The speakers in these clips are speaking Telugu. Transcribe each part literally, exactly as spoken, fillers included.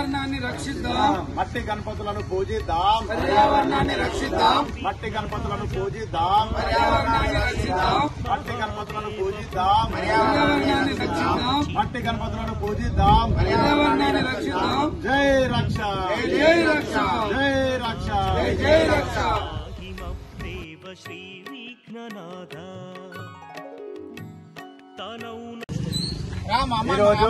పర్యావరణాన్ని రక్షిద్దాం, మట్టి గణపతులను పూజిద్దాం, పర్యావరణాన్ని రక్షిద్దాం, మట్టి గణపతులను పూజిద్దాం, పర్యావరణాన్ని రక్షిద్దాం, మట్టి గణపతులను పూజిద్దాం, పర్యావరణాన్ని రక్షిద్దాం, మట్టి గణపతులను పూజిద్దాం. పర్యావరణాన్ని రక్షిద్దాం. జై రక్ష, జై రక్ష, జై రక్ష, జై రక్ష. శ్రీ విఘ్ననాథ ఈరోజు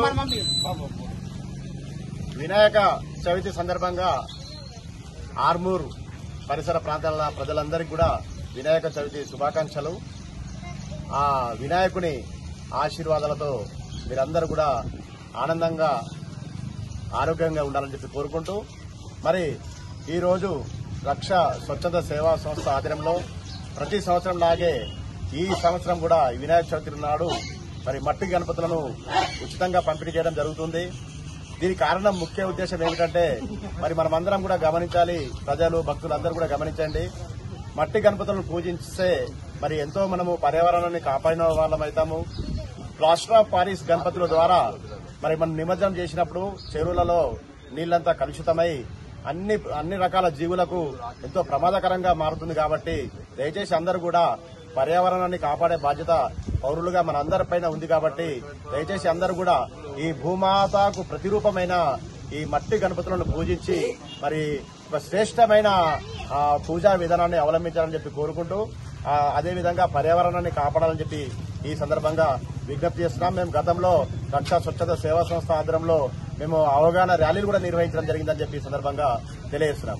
వినాయక చవితి సందర్భంగా ఆర్మూర్ పరిసర ప్రాంతాల ప్రజలందరికీ కూడా వినాయక చవితి శుభాకాంక్షలు. ఆ వినాయకుని ఆశీర్వాదాలతో మీరందరూ కూడా ఆనందంగా ఆరోగ్యంగా ఉండాలని చెప్పి కోరుకుంటూ, మరి ఈరోజు రక్ష స్వచ్ఛంద సేవా సంస్థ ఆధ్వర్యంలో ప్రతి సంవత్సరం లాగే ఈ సంవత్సరం కూడా వినాయక చవితి నాడు మరి మట్టి గణపతులను ఉచితంగా పంపిణీ చేయడం జరుగుతుంది. దీనికి కారణం, ముఖ్య ఉద్దేశం ఏమిటంటే మరి మనమందరం కూడా గమనించాలి, ప్రజలు భక్తులందరూ కూడా గమనించండి. మట్టి గణపతులను పూజిస్తే మరి ఎంతో మనము పర్యావరణాన్ని కాపాడిన వాళ్ళం అవుతాము. ప్లాస్టర్ ఆఫ్ పారిస్ గణపతుల ద్వారా మరి మనం నిమజ్జనం చేసినప్పుడు చెరువులలో నీళ్లంతా కలుషితమై అన్ని అన్ని రకాల జీవులకు ఎంతో ప్రమాదకరంగా మారుతుంది. కాబట్టి దయచేసి అందరూ కూడా పర్యావరణాన్ని కాపాడే బాధ్యత పౌరులుగా మన అందరిపైన ఉంది. కాబట్టి దయచేసి అందరూ కూడా ఈ భూమాతకు ప్రతిరూపమైన ఈ మట్టి గణపతులను పూజించి మరి ఒక శ్రేష్టమైన పూజా విధానాన్ని అవలంబించాలని చెప్పి కోరుకుంటూ, అదేవిధంగా పర్యావరణాన్ని కాపాడాలని చెప్పి ఈ సందర్భంగా విజ్ఞప్తి చేస్తున్నాం. మేము గతంలో రక్షా స్వచ్ఛత సేవా సంస్థ ఆధ్వర్యంలో మేము అవగాహన ర్యాలీలు కూడా నిర్వహించడం జరిగిందని చెప్పి ఈ సందర్భంగా తెలియజేస్తున్నాం.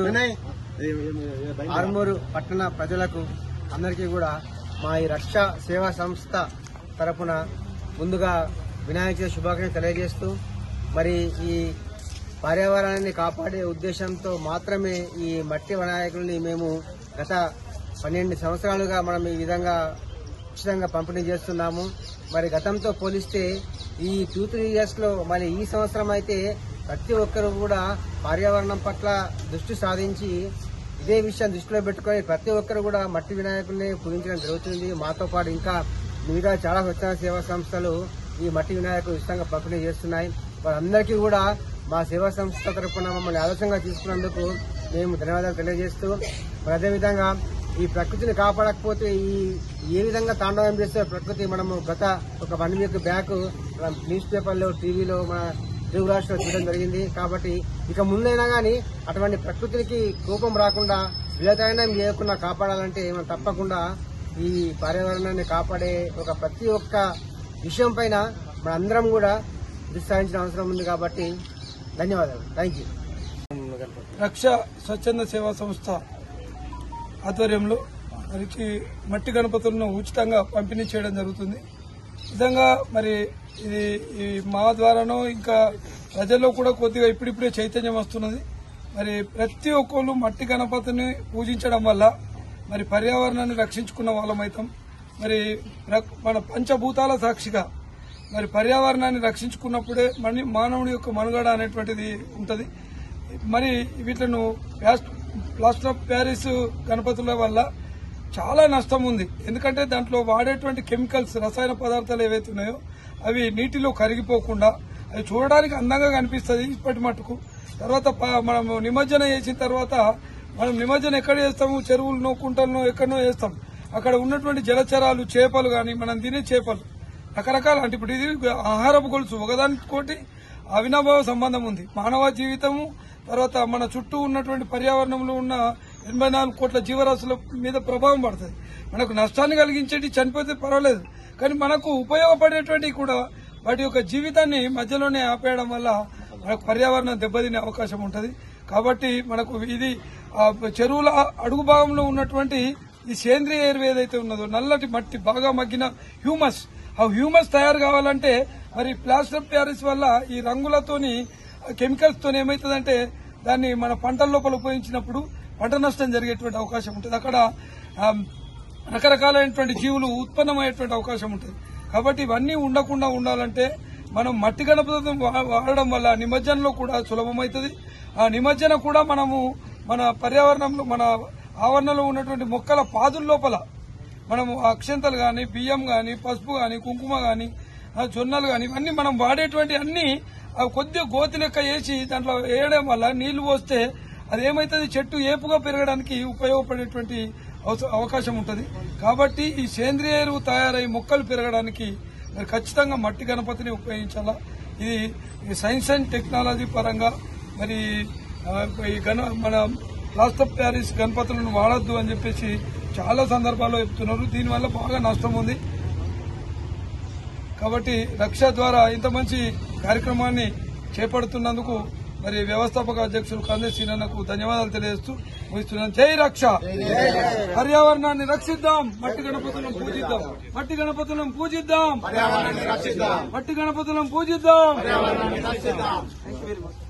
ఆర్మూరు పట్టణ ప్రజలకు అందరికీ కూడా మా ఈ రక్షా సేవా సంస్థ తరపున ముందుగా వినాయక చవితి శుభాకాంక్షలు తెలియజేస్తూ, మరి ఈ పర్యావరణాన్ని కాపాడే ఉద్దేశంతో మాత్రమే ఈ మట్టి వినాయకుల్ని మేము గత పన్నెండు సంవత్సరాలుగా మనం ఈ విధంగా ఉచితంగా పంపిణీ చేస్తున్నాము. మరి గతంతో పోలిస్తే ఈ టూ త్రీ ఇయర్స్ లో మరి ఈ సంవత్సరం అయితే ప్రతి ఒక్కరు కూడా పర్యావరణం పట్ల దృష్టి సాధించి ఇదే విషయం దృష్టిలో పెట్టుకుని ప్రతి ఒక్కరు కూడా మట్టి వినాయకుల్ని పూజించడం జరుగుతుంది. మాతో పాటు ఇంకా మిగతా చాలా స్వచ్ఛంద సేవా సంస్థలు ఈ మట్టి వినాయకులు ఉచితంగా పంపిణీ చేస్తున్నాయి. వారందరికీ కూడా మా సేవా సంస్థ తరఫున మమ్మల్ని ఆదర్శంగా తీసుకున్నందుకు మేము ధన్యవాదాలు తెలియజేస్తూ, మరి అదేవిధంగా ఈ ప్రకృతిని కాపాడకపోతే ఈ ఏ విధంగా తాండవం చేస్తే ప్రకృతి మనము గత ఒక వన్ వీక్ బ్యాక్ న్యూస్ పేపర్లో టీవీలో మన తెలుగు రాష్ట్రంలో చూడడం జరిగింది. కాబట్టి ఇక ముందైనా గానీ అటువంటి ప్రకృతికి కోపం రాకుండా విలతాయనం చేయకుండా కాపాడాలంటే మనం తప్పకుండా ఈ పర్యావరణాన్ని కాపాడే ఒక ప్రతి ఒక్క విషయం పైన మనందరం కూడా దృష్టి సారించిన అవసరం ఉంది. కాబట్టి ధన్యవాదాలు. Thank you. రక్ష స్వచ్ఛంద సేవా సంస్థ ఆధ్వర్యంలో మరికి మట్టి గణపతులను ఉచితంగా పంపిణీ చేయడం జరుగుతుంది. నిజంగా మరి ఇది ఈ మా ద్వారానో ఇంకా ప్రజల్లో కూడా కొద్దిగా ఇప్పుడిప్పుడే చైతన్యం వస్తున్నది. మరి ప్రతి ఒక్కళ్ళు మట్టి గణపతిని పూజించడం వల్ల మరి పర్యావరణాన్ని రక్షించుకున్న వాళ్ళమైతాం. మరి మన పంచభూతాల సాక్షిగా మరి పర్యావరణాన్ని రక్షించుకున్నప్పుడే మన మానవుడి యొక్క మనుగడ అనేటువంటిది ఉంటుంది. మరి వీటిను ప్లాస్టర్ ఆఫ్ ప్యారిస్ గణపతుల వల్ల చాలా నష్టం ఉంది. ఎందుకంటే దాంట్లో వాడేటువంటి కెమికల్స్, రసాయన పదార్థాలు ఏవైతే ఉన్నాయో అవి నీటిలో కరిగిపోకుండా అవి చూడడానికి అందంగా కనిపిస్తుంది ఇప్పటి మటుకు. తర్వాత మనం నిమజ్జనం చేసిన తర్వాత మనం నిమజ్జనం ఎక్కడ చేస్తాము, చెరువులను కుంటలను ఎక్కడనో చేస్తాం. అక్కడ ఉన్నటువంటి జలచరాలు, చేపలు గాని మనం తినే చేపలు రకరకాల, అంటే ఇప్పుడు ఇది ఆహారపు గొలుసు, ఒకదానికోటి అవినాభావ సంబంధం ఉంది. మానవ జీవితము తర్వాత మన చుట్టూ ఉన్నటువంటి పర్యావరణంలో ఉన్న ఎనభై నాలుగు కోట్ల జీవరాశుల మీద ప్రభావం పడుతుంది. మనకు నష్టాన్ని కలిగించేటి చనిపోతే పర్వాలేదు, కానీ మనకు ఉపయోగపడేటువంటి కూడా వాటి యొక్క జీవితాన్ని మధ్యలోనే ఆపేయడం వల్ల మనకు పర్యావరణం దెబ్బతినే అవకాశం ఉంటుంది. కాబట్టి మనకు ఇది చెరువుల అడుగు భాగంలో ఉన్నటువంటి ఈ సేంద్రియ ఎరువు ఏదైతే ఉన్నదో, నల్లటి మట్టి బాగా మగ్గిన హ్యూమస్, ఆ హ్యూమస్ తయారు కావాలంటే మరి ప్లాస్టర్ ఆఫ్ ప్యారిస్ వల్ల ఈ రంగులతోని కెమికల్స్ తోని ఏమవుతుందంటే దాన్ని మన పంటల లోపల ఉపయోగించినప్పుడు పంట నష్టం జరిగేటువంటి అవకాశం ఉంటుంది. అక్కడ రకరకాలైనటువంటి జీవులు ఉత్పన్నమయ్యేటువంటి అవకాశం ఉంటుంది. కాబట్టి ఇవన్నీ ఉండకుండా ఉండాలంటే మనం మట్టి గణపతిని వాడడం వల్ల నిమజ్జనంలో కూడా సులభమవుతుంది. ఆ నిమజ్జన కూడా మనము మన పర్యావరణంలో మన ఆవరణలో ఉన్నటువంటి మొక్కల పాదుల లోపల మనము అక్షంతలు గాని, బియ్యం గాని, పసుపు గాని, కుంకుమ గాని, జొన్నలు గాని ఇవన్నీ మనం వాడేటువంటి అన్ని అవి కొద్దిగా గోతి లెక్క వేసి దాంట్లో వేయడం వల్ల నీళ్లు పోస్తే అది ఏమైతుంది, చెట్టు ఏపుగా పెరగడానికి ఉపయోగపడేటువంటి అవకాశం ఉంటుంది. కాబట్టి ఈ సేంద్రియ ఎరువు తయారై మొక్కలు పెరగడానికి మరి ఖచ్చితంగా మట్టి గణపతిని ఉపయోగించాలా. ఇది సైన్స్ అండ్ టెక్నాలజీ పరంగా మరి ఈ గణ మన ప్లాస్టర్ ఆఫ్ ప్యారిస్ గణపతులను వాడొద్దు అని చెప్పేసి చాలా సందర్భాల్లో చెప్తున్నారు. దీనివల్ల బాగా నష్టం ఉంది. కాబట్టి రక్ష ద్వారా ఇంత మంచి కార్యక్రమాన్ని చేపడుతున్నందుకు మరి వ్యవస్థాపక అధ్యక్షులు కందే సీనన్నకు ధన్యవాదాలు తెలియజేస్తూ ముగిస్తున్నాను. జై రక్ష. పర్యావరణాన్ని రక్షిద్దాం, మట్టి గణపతులను పూజిద్దాం, మట్టి గణపతులను పూజిద్దాం, మట్టి గణపతులను పూజిద్దాం.